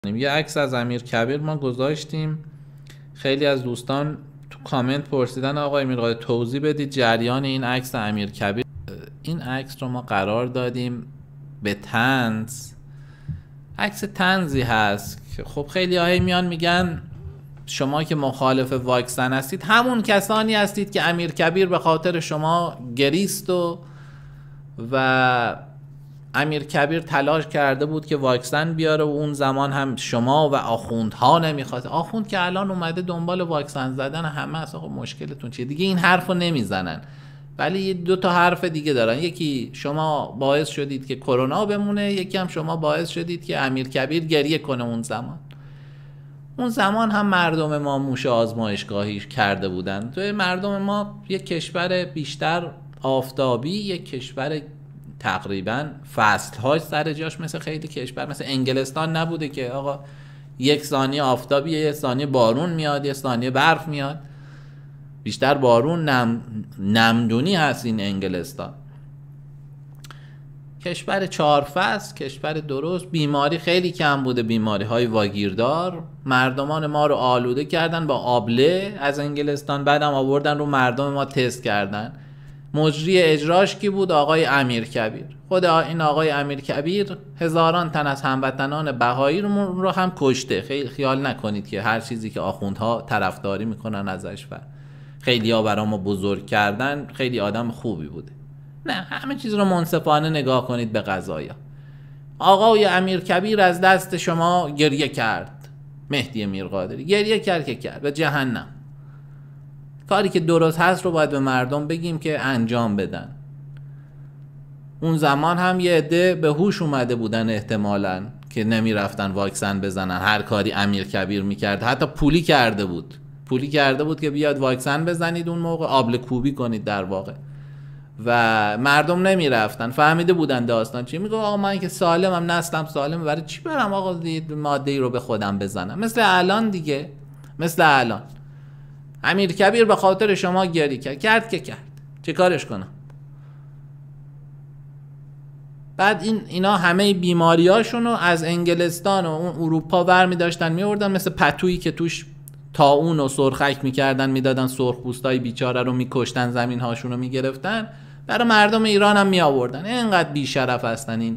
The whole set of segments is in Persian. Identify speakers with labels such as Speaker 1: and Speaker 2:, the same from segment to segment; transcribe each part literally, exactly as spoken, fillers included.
Speaker 1: یه عکس از امیرکبیر ما گذاشتیم. خیلی از دوستان تو کامنت پرسیدن آقای امیرقادری توضیح بدید جریان این عکس امیرکبیر. این عکس رو ما قرار دادیم به طنز. عکس طنزی هست که خب خیلی هایی میان میگن شما که مخالف واکسن هستید همون کسانی هستید که امیرکبیر به خاطر شما گریست و و امیرکبیر تلاش کرده بود که واکسن بیاره و اون زمان هم شما و آخوندها نمیخواد. آخوند که الان اومده دنبال واکسن زدن همه اصلا خب مشکلتون چیه دیگه؟ این حرفو نمیزنن، ولی دو تا حرف دیگه دارن. یکی شما باعث شدید که کرونا بمونه، یکی هم شما باعث شدید که امیرکبیر گریه کنه. اون زمان اون زمان هم مردم ما موش آزمایشگاهی کرده بودن. توی مردم ما یک کشور بیشتر آفتابی، یک کشور تقریبا فصل‌هاش سر جاش مثل خیلی کشور مثل انگلستان نبوده که آقا یک ثانیه آفتابیه، یک ثانیه بارون میاد، یک ثانیه برف میاد. بیشتر بارون نم... نمدونی هست این انگلستان. کشور چهار فصل، کشور درست. بیماری خیلی کم بوده، بیماری های واگیردار. مردمان ما رو آلوده کردن با آبله از انگلستان، بعدم آوردن رو مردم ما تست کردن. مجری اجراش کی بود؟ آقای امیرکبیر. خود این آقای امیرکبیر هزاران تن از هموطنان بهایی رو هم کشته. خیلی خیال نکنید که هر چیزی که آخوندها طرفداری میکنن ازش و خیلی ها برای ما بزرگ کردن، خیلی آدم خوبی بوده. نه، همه چیز رو منصفانه نگاه کنید به قضایا. آقای امیرکبیر از دست شما گریه کرد. مهدی امیرقادری گریه کرد که کرد به جهنم. کاری که درست هست رو باید به مردم بگیم که انجام بدن. اون زمان هم یه عده به هوش اومده بودن احتمالاً که نمی رفتن واکسن بزنن. هر کاری امیرکبیر میکرد، حتی پولی کرده بود پولی کرده بود که بیاد واکسن بزنید. اون موقع آبله کوبی کنید در واقع، و مردم نمی رفتن. فهمیده بودن داستان چی. میگه آقا من که سالمم، نسلم سالمه، برای چی برم آقا ماده ای رو به خودم بزنم؟ مثل الان دیگه، مثل الان امیرکبیر به خاطر شما گریه کرد. کرد که کرد، چه کارش کنم؟ بعد این اینا همه بیماریاشون رو از انگلستان و اون اروپا برمی داشتن میوردن، مثل پتویی که توش طاعون و سرخک میکردن میدادن سرخپوستای بیچاره رو میکشتن، زمین هاشون رو میگرفتن، برای مردم ایران هم می آوردن. اینقدر بیشرف هستن این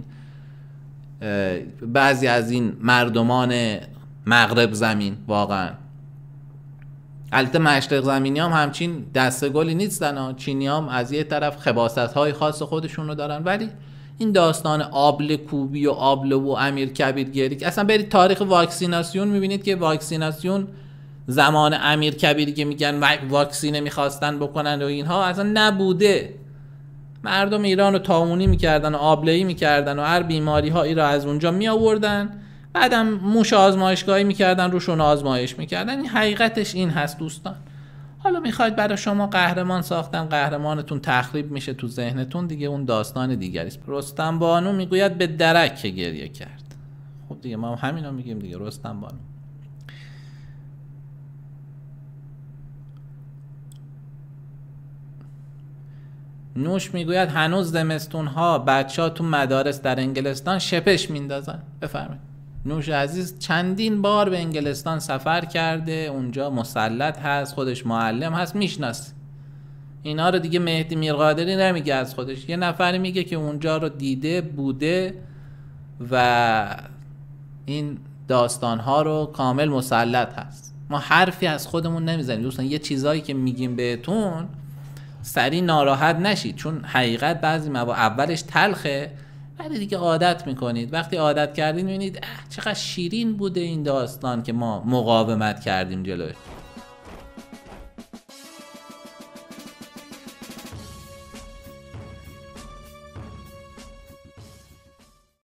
Speaker 1: بعضی از این مردمان مغرب زمین. واقعا البته مشرق زمینی هم همچین دسته گلی نیستن. چینی هم از یه طرف خباست های خاص خودشون رو دارن، ولی این داستان آبله کوبی و آبله و امیرکبیر گری، اصلا برید تاریخ واکسیناسیون میبینید که واکسیناسیون زمان امیرکبیری که میگن واکسینه میخواستن بکنن و اینها اصلا نبوده. مردم ایران رو طاعونی میکردن و آبله‌ای میکردن و هر بیماری هایی را از اونجا می آوردن، بعدم موش آزمایشگاهی میکردن روشون آزمایش میکردن. این حقیقتش این هست دوستان. حالا میخواید برای شما قهرمان ساختن، قهرمانتون تخریب میشه تو ذهنتون دیگه، اون داستان دیگری است. رستم بانو میگوید به درک که گریه کرد. خب دیگه ما هم همینو میگیم دیگه. رستم بانو نوش میگوید هنوز زمستون ها بچه ها تو مدارس در انگلستان شپش میندازن. بفرمایید. نوش عزیز چندین بار به انگلستان سفر کرده، اونجا مسلط هست، خودش معلم هست، میشناسه اینا رو دیگه. مهدی امیرقادری نمیگه از خودش، یه نفری میگه که اونجا رو دیده بوده و این داستان ها رو کامل مسلط هست. ما حرفی از خودمون نمیزنیم دوستان. یه چیزایی که میگیم بهتون سریع ناراحت نشید، چون حقیقت بعضی مواقع اولش تلخه، ولی دیگه عادت میکنید. وقتی عادت کردید میبینید چقدر شیرین بوده این داستان که ما مقاومت کردیم جلوش.